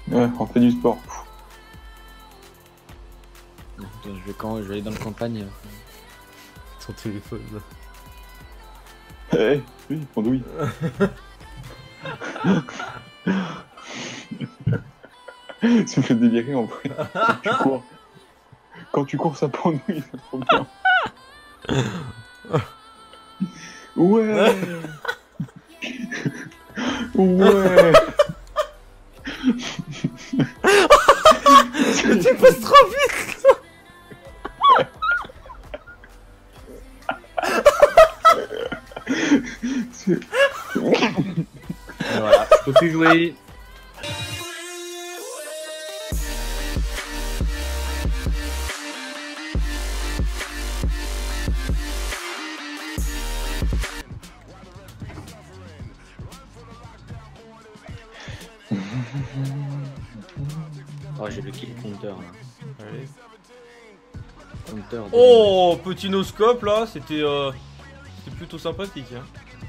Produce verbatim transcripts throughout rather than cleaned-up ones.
Ouais, on fait du sport. Je vais quand je vais aller dans le campagne. Son téléphone là. Eh, hey, oui, pendouille. Ça me fait délirer en vrai. Quand tu cours, quand tu cours ça pendouille, c'est trop bien. Ouais. Ouais. Tu passes trop vite. C'est... Voilà, je peux plus jouer. Oh, j'ai le kill counter là. Allez. Counter de... Oh, petit noscope là, c'était euh... c'était plutôt sympathique. Hein.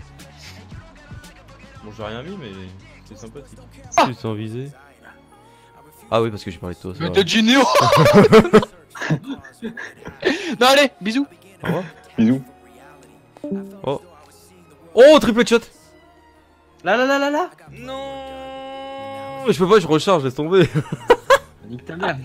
Bon, j'ai rien mis, mais c'était sympathique. Ah tu t'es visé. Ah oui, parce que j'ai parlé de toi. Mais de Gineo. Non, allez, bisous. Au revoir. Bisous. Oh. Oh, triple shot. Là, là, là, là, là. Non. Je peux pas, je recharge, laisse tomber. Nique ta mère.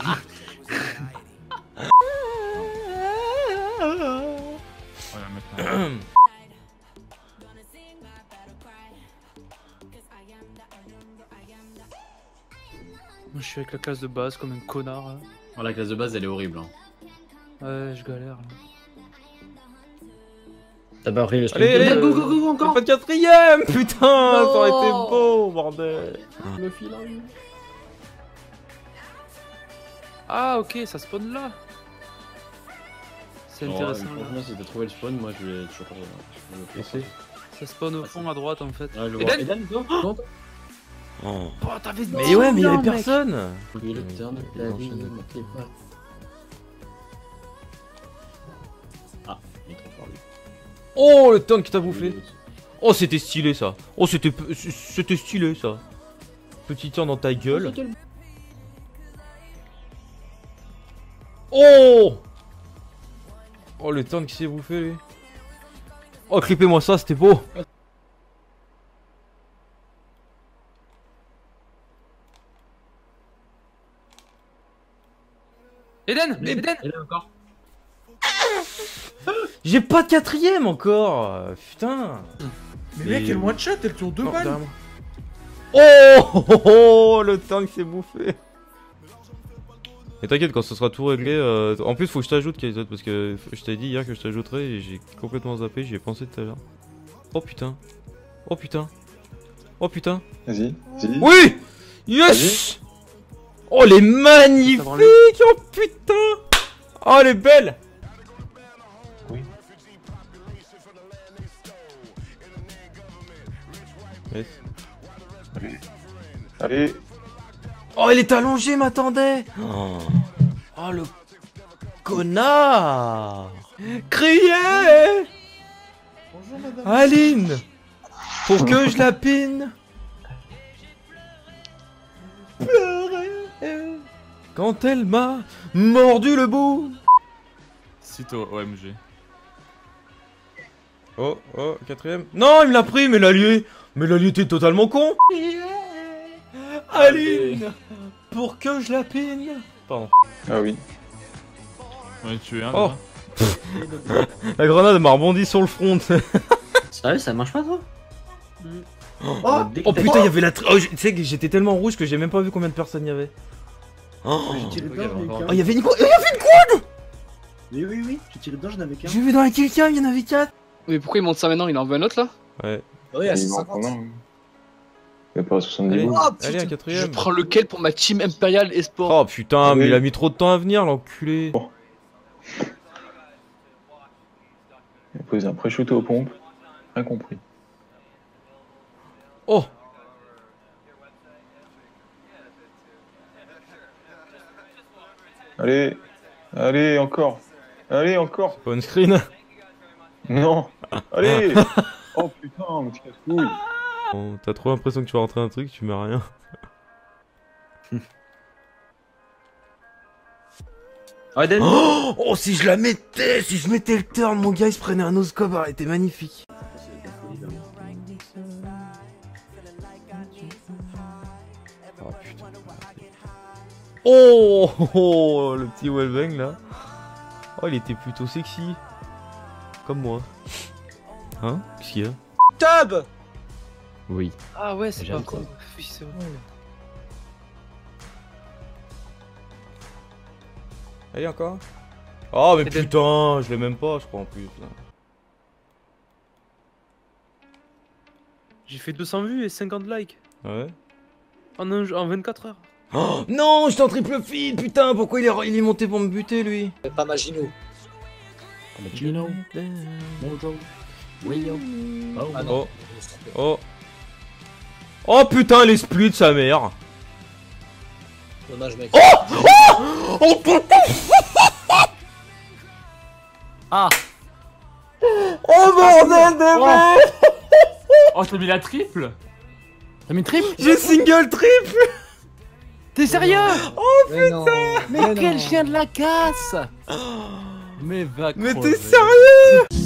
Moi, je suis avec la classe de base comme un connard. Hein. Oh, la classe de base, elle est horrible. Hein. Ouais, je galère. Là. T'as pas pris le Allez, allez, go, go, go, go, encore. Pas de quatrième, putain, non. Ça aurait été beau, bordel. Le fil en une. Ah, ok, ça spawn là. C'est intéressant. Oh, franchement, si t'as trouvé le spawn, moi je vais toujours pas. Je ça spawn au fond à droite en fait. Ouais, je vois. Eden, toi oh oh. Oh, t'avais mais ouais, mais il y avait personne. Oui, le turn, la vie, ah, il est trop fort lui. Oh, le turn qui t'a bouffé. Oh, c'était stylé ça. Oh, c'était c'était stylé ça. Petit turn dans ta gueule. Oh. Oh, le turn qui s'est bouffé lui. Oh, clippez-moi ça, c'était beau. Eden, mais Eden. Eden encore. J'ai pas de quatrième encore. Putain. Mais mec, elle one shot, elle tourne deux non, balles. Oh, oh, oh, oh, le tank s'est bouffé. Et t'inquiète, quand ce sera tout réglé, euh... en plus faut que je t'ajoute Kaiser, parce que je t'ai dit hier que je t'ajouterais et j'ai complètement zappé, j'y ai pensé tout à l'heure. Oh putain. Oh putain. Oh putain. Vas-y, vas-y. Oui. Yes. Oh, elle est magnifique. Oh putain. Oh, elle est belle. Oui. Yes. Allez. Allez. Oh, elle est allongée, m'attendait. Oh. Oh, le connard. Criez. Bonjour madame. Aline. Pour que je la pine. Pleurer. Quand elle m'a mordu le bout. Sito O M G. Oh, oh, quatrième. Non, il me l'a pris, mais l'allié. Mais l'allié était totalement con. Aline, pour que je la pine. Pardon. Ah oui. On est tué un. Oh. La grenade m'a rebondi sur le front. Sérieux, ça marche pas toi? Oh, oh putain, il y avait la. Oh, tu sais que j'étais tellement rouge que j'ai même pas vu combien de personnes il y avait. Oh, J'ai tiré dedans, j'en avais qu'un. oh, il y avait une. Il y avait une quad. Oui, oui, oui, j'ai tiré dedans, j'en avais qu'un. J'ai vu dans la killcam, il y en avait quatre. Mais pourquoi il monte ça maintenant? Il en veut un autre là? Ouais. Oui, à Il manque cinquante. un, oui. Il n'y a pas soixante-dix Allez, boules. Oh, allez, un Je quatrième. prends lequel pour ma team Imperial Esport? Oh putain, mais Oui. il a mis trop de temps à venir, l'enculé. Bon. Il a posé un pré-shoot aux pompes. Rien compris. Oh. Allez. Allez, encore. Allez, encore. Pas une screen. Non. Allez. Oh putain, mais tu casses couille. Bon, t'as trop l'impression que tu vas rentrer un truc, tu mets rien. Aiden. Oh, oh, si je la mettais, si je mettais le turn, mon gars il se prenait un no-scope, elle était magnifique. Oh putain. Oh, oh, oh, le petit wellbang là. Oh, il était plutôt sexy. Comme moi. Hein? Qu'est-ce qu'il y a? Tub. Oui. Ah ouais, c'est pas J'aime con. ça. Oui, c'est vrai. Allez, encore. Oh, mais Et de- putain, je l'ai même pas, je crois en plus. Là. J'ai fait deux cents vues et cinquante likes. Ouais. En, un, en vingt-quatre heures. Oh, non, j'étais en triple feed, putain, pourquoi il est, il est monté pour me buter lui? Pas Magino. Gino. Bonjour. William. Oh. Ah non. Oh, oh. Oh putain, les splits, sa mère. Dommage, mec. Oh, oh putain. Ah. Oh bordel de merde. Oh, t'as mis la triple? T'as mis triple? J'ai single triple. T'es sérieux? Mais non. Mais quel chien de la casse! Mais va Mais crever. t'es sérieux?